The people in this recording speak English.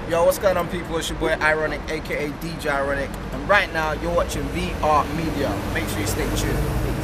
Yo, what's going on, people? It's your boy Ironik, aka DJ Ironik, and right now you're watching VR Media. Make sure you stay tuned.